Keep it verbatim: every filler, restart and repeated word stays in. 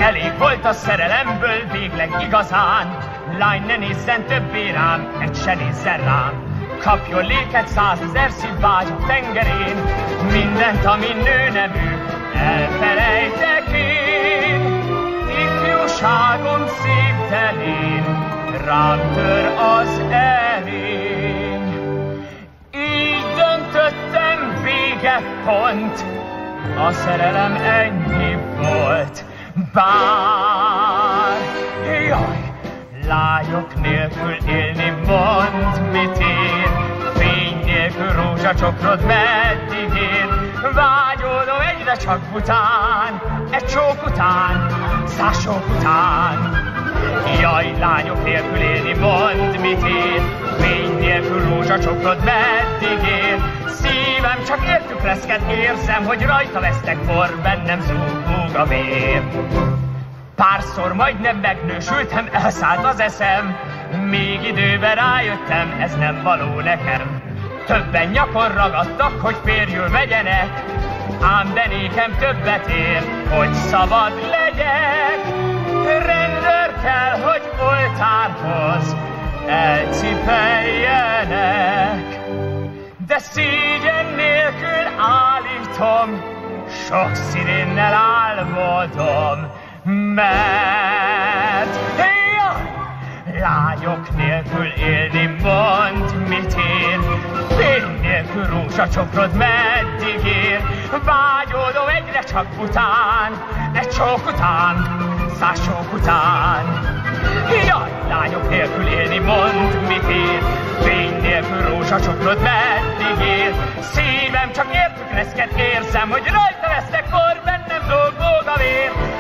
elég volt a szerelemből végleg igazán. Lány, ne nézzen többé rám, egy se nézzen rám. Kapjon léket százezer szívvágy a tengerén, mindent, ami nő nevű, elfelejtek én. Ifjúságom szép telén, rám tör az erény. Így döntöttem, vége pont, a szerelem ennyi volt. Bár, jaj, lányok nélkül élni, mondd, mit ér. Fény nélkül rózsacsokrod meddig ér. Vágyódom egyre csak után, egy csók után, száz csók után. Jaj, lányok nélkül élni, mondd, mit ér. Fény nélkül rózsacsokrod meddig ér. Szívem csak értük reszket, érzem, hogy rajta vesztek for, bennem zúg a vér. Párszor majdnem megnősültem, elszállt az eszem, még időben rájöttem, ez nem való nekem. Többen nyakon ragadtak, hogy férjül vegyenek, ám de nékem többet ér, hogy szabad legyek. Rendőr kell, hogy oltárhoz elcipeljenek, de szégyen nélkül állítom, sok színénnel álmodom, mert jaj, lányok nélkül élni, mondd, mit ér. Fény nélkül rózsacsokrod meddig ér. Vágyódom egyre csak után, egy csók után, száz csók után. Jaj, lányok nélkül élni, mondd, mit ér. Fény nélkül rózsacsokrod meddig ér. Szívem csak értük reszket, érzem, hogy rajta vesztek for, bennem zúg a vér.